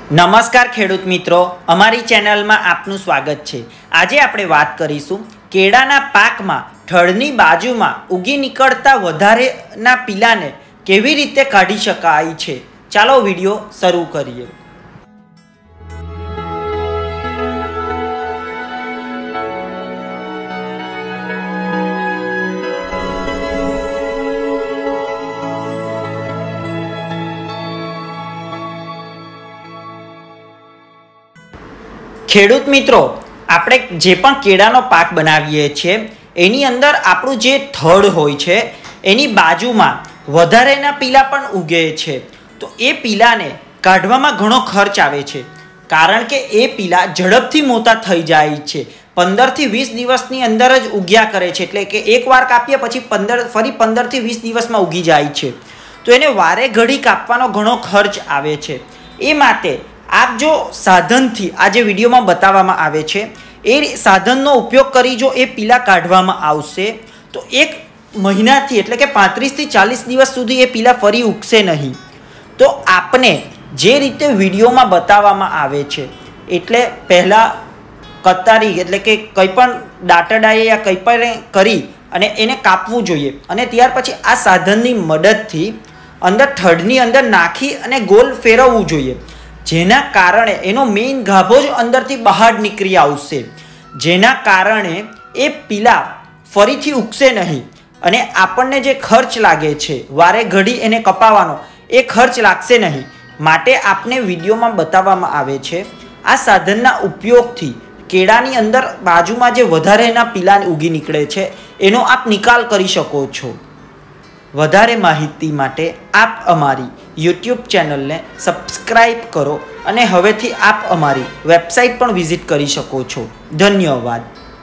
નમસ્કાર ખેડૂત મિત્રો, અમારી ચેનલમાં આપનું સ્વાગત છે। આજે આપણે વાત કરીશું કેળાના પાકમાં થડની બાજુમાં ઉગી નીકળતા વધારેના પીલાને કેવી રીતે કાઢી શકાય છે। ચાલો વિડીયો શરૂ કરીએ। ખેડૂત મિત્રો, આપણે જે પણ કેળાનો પાક બનાવીએ છીએ એની અંદર આપણું જે થડ હોય છે એની બાજુમાં વધારેના પીલા પણ ઉગે છે, તો એ પીલાને કાઢવામાં ઘણો ખર્ચ આવે છે, કારણ કે એ પીલા ઝડપથી મોટા થઈ જાય છે। 15 થી 20 દિવસની અંદર જ ઉગ્યા કરે છે, એટલે કે એકવાર કાપીએ પછી ફરી 15 થી 20 દિવસમાં ઉગી જાય છે, તો એને વારે ઘડી કાપવાનો ઘણો ખર્ચ આવે છે। એ માટે આપ જો સાધનથી આ જે વિડીયોમાં બતાવવામાં આવે છે એ સાધનનો ઉપયોગ કરી જો એ પીલા કાઢવામાં આવશે તો એક મહિનાથી એટલે કે 35 થી 40 દિવસ સુધી એ પીલા ફરી ઉગશે નહીં। તો આપને જે રીતે વિડીયોમાં બતાવવામાં આવે છે એટલે પહેલાં કતારી એટલે કે કંઈ પણ દાંતરડાએ યા કંઈ પણ કરી અને એને કાપવું જોઈએ, અને ત્યાર પછી આ સાધનની મદદથી અંદર થડની અંદર નાખી અને ગોલ ફેરવવું જોઈએ, જેના કારણે એનો મેઇન ગાભો જ અંદરથી બહાર નીકળી આવશે, જેના કારણે એ પીલા ફરીથી ઉગશે નહીં અને આપણને જે ખર્ચ લાગે છે વારે ઘડી એને કપાવવાનો એ ખર્ચ લાગશે નહીં। માટે આપને વિડીયોમાં બતાવવામાં આવે છે આ સાધનના ઉપયોગથી કેળાની અંદર બાજુમાં જે વધારેના પીલા ઉગી નીકળે છે એનો આપ નિકાલ કરી શકો છો। વધારે માહિતી માટે આપ અમારી YouTube ચેનલને સબસ્ક્રાઈબ કરો અને હવેથી આપ અમારી વેબસાઇટ પણ વિઝિટ કરી શકો છો। ધન્યવાદ।